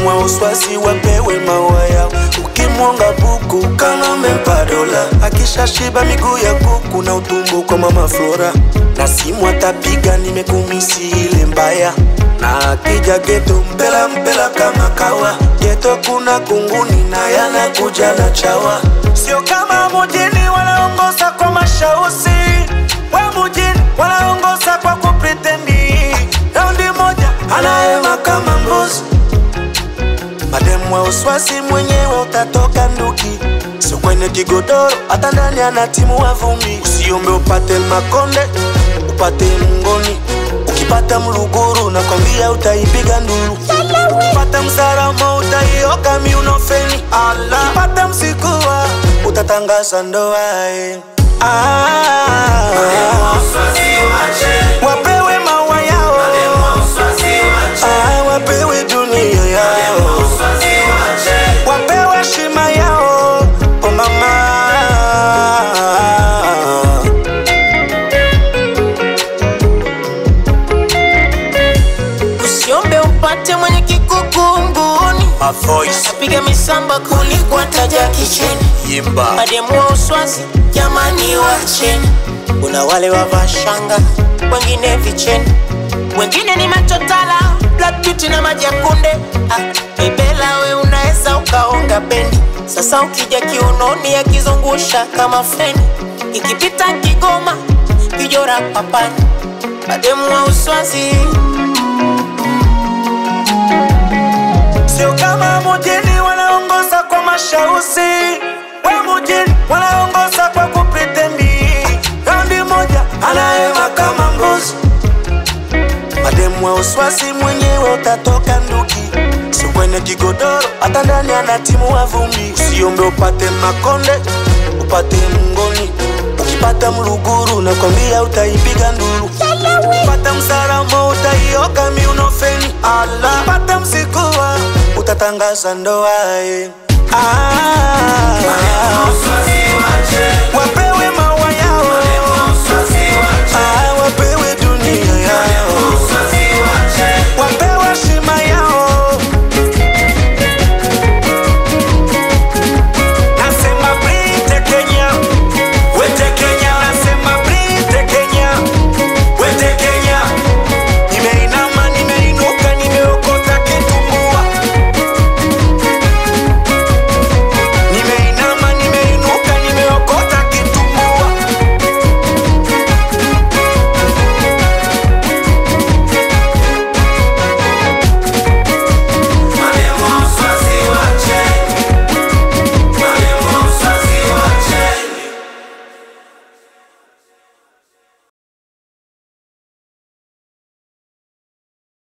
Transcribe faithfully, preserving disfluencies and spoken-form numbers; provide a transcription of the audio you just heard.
Mademu wa uswazi wapewe maua yao. Ukimwonga buku kama mempa dola. Akisha shiba miguu ya kuku na utumbo kwa mama Flora. Na simu atapiga nimekumisi ile mbaya. Na akija geto mpela mpela kama kawa. Geto kuna kunguni na yana kuja na chawa. Sio kama mujini wanaongoza kwa mashausi. Wa mujini wanaongoza kwa kupretendi. Raundi moja anaema kama mbuzi. Mademu wa uswazi mwenyewe utatoka nduki. Sio kwenye kigodoro hata ndani ana timu wa vumbi. Usiombe upate makonde upate mngoni. Ukipata mluguru na kwambia utaipiga nduru. Ukipata msaramo utaioka miunofeni. Ukipata msikuwa utatangaza ndoa. Ah, wapewe maua yao. Ah, wapewe dunia yao. Wapewe shima yao. Oh mama. Usiombe upate mwenye kikukunguni. My voice Piga misamba kuliko taja kicheni. Yimba Mademu wa uswazi jamani wacheni. Kuna wale wavaa shanga, wengine vicheni, wengine ni machotala, black beauty na maji ya kunde. Ah, bebela we unaeza ukaonga bendi. Sasa ukija kiunoni ya kizungusha kama feni. Ikipita Kigoma, Kijora papani. Mademu wa uswazi sio kama mujini wanaongoza kwa mashausi. Wa mujini wanaongoza kwa kupretendi. Raundi moja anaema kama mbuzi. Mademu wa uswazi mwenyewe utatoka nduki. Sio kwenye kigodoro hata ndani ana timu wa vumbi. Usiombe upate makonde upate mngoni. Ukipata mluguru na kwambia utaipiga nduru. Ukipata msaramo utaioka miunofeni. Ukipata msikuwa utatangaza ndoa. Ah,